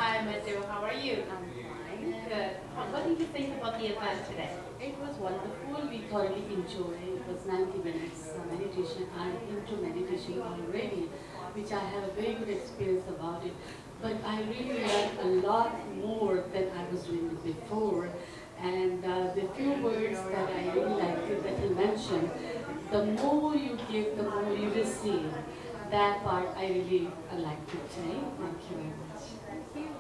Hi, Madhu. How are you? I'm fine. Good. What did you think about the event today? It was wonderful. We thoroughly enjoyed. It was 90 minutes meditation. I'm into meditation already, which I have a very good experience about it. But I really learned a lot more than I was doing before. And the few words that I really liked it that he mentioned, the more you give, the more you receive. That part I really liked it today. Thank you very much.